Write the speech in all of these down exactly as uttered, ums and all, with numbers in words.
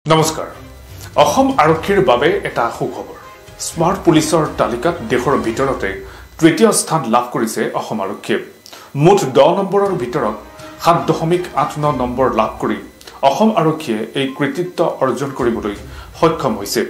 নমস্কাৰ অসম আৰক্ষীৰ বাবে এটা সুখবৰ স্মাৰ্ট পুলিচৰ তালিকাত দেশৰ ভিতৰতে তৃতীয় স্থান লাভ কৰিছে অসম আৰক্ষীয়ে মুঠ দহ নম্বৰৰ ভিতৰত সাত দশমিক আঠ ন নম্বৰ লাভ কৰি অসম আৰক্ষীয়ে এই কৃতিত্ব অৰ্জন কৰিবলৈ সক্ষম হৈছে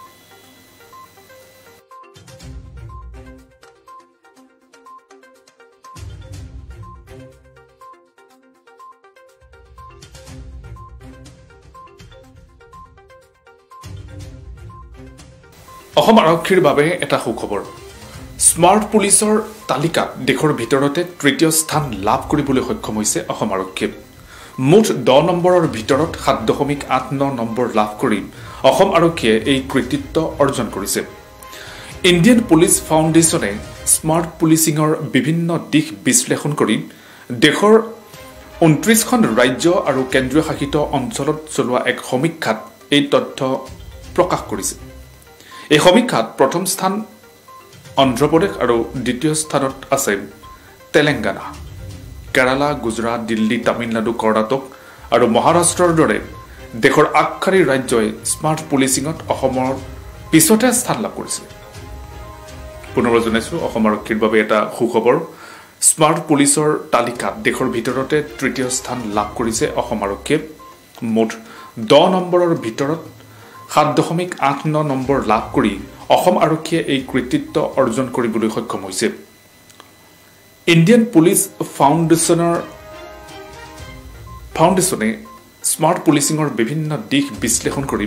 অসম আৰক্ষীৰ বাবে এটা সুখবৰ স্মাৰ্ট পুলিচৰ তালিকাত দেশৰ ভিতৰতে তৃতীয় স্থান লাভ কৰিবলৈ সক্ষম হৈছে অসম আৰক্ষীয়ে মুঠ দহ নম্বৰৰ ভিতৰত সাত দশমিক আঠ ন নম্বৰ লাভ কৰি অসম আৰক্ষীয়ে এই কৃতিত্ব অৰ্জন কৰিছে ইণ্ডিয়ান পুলিচ ফাউণ্ডেশ্যনে স্মাৰ্ট পুলিচিঙৰ বিভিন্ন দিশ বিশ্লেষণ কৰি দেশৰ ঊনত্ৰিশখন ৰাজ্য আৰু কেন্দ্ৰীয় শাসিত অঞ্চলত চলোৱা এক সমীক্ষাত এই তথ্য প্ৰকাশ কৰিছে এই সমীক্ষাত প্ৰথম স্থান অন্ধ্ৰপ্ৰদেশ আৰু দ্বিতীয় স্থানত আছে তেলেংগানা কেৰালা গুজৰাট দিল্লী তামিলনাডু কৰ্ণাটক আৰু মহাৰাষ্ট্ৰৰ দৰে দেশৰ আগশাৰীৰ ৰাজ্যই স্মাৰ্ট পুলিচিঙত অসমৰ পিছতে স্থান লাভ কৰিছে পুনৰ জনাইছো অসম আৰক্ষীৰ বাবে এটা সুখবৰ স্মাৰ্ট পুলিচৰ তালিকাত দেশৰ ভিতৰতে তৃতীয় স্থান লাভ কৰিছে অসম আৰক্ষীয়ে মুঠ দহ নম্বৰৰ ভিতৰত সাত দশমিক আঠ ন নম্বৰ লাভ কৰি অসম আৰক্ষীয়ে এই কৃতিত্ব অৰ্জন কৰিবলৈ সক্ষম হৈছে ইণ্ডিয়ান পুলিচ ফাউণ্ডেশ্যনৰ ফাউণ্ডেশ্যনে স্মাৰ্ট পুলিচিঙৰ বিভিন্ন দিশ বিশ্লেষণ কৰি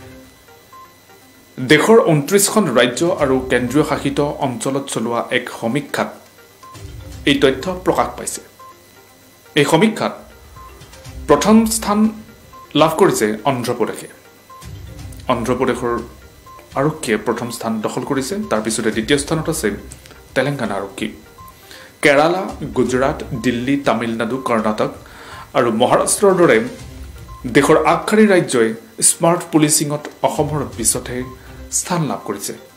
দেশৰ ঊনত্ৰিশখন ৰাজ্য আৰু কেন্দ্ৰীয় শাসিত অঞ্চলত চলোৱা এক সমীক্ষাত এই তথ্য প্ৰকাশ পাইছে এই সমীক্ষাত প্ৰথম স্থান লাভ কৰিছে অন্ধ্ৰপ্ৰদেশে অন্ধ্ৰপ্ৰদেশৰ আৰক্ষীয়ে প্ৰথম স্থান দখল কৰিছে তাৰ পিছতে দ্বিতীয় স্থানত আছে তেলেংগানা আৰক্ষী কেৰালা গুজৰাট দিল্লী তামিলনাডু কৰ্ণাটক আৰু মহাৰাষ্ট্ৰৰ দৰে দেশৰ আগশাৰীৰ ৰাজ্যই স্মাৰ্ট পুলিচিঙত অসমৰ পিছতহে স্থান লাভ কৰিছে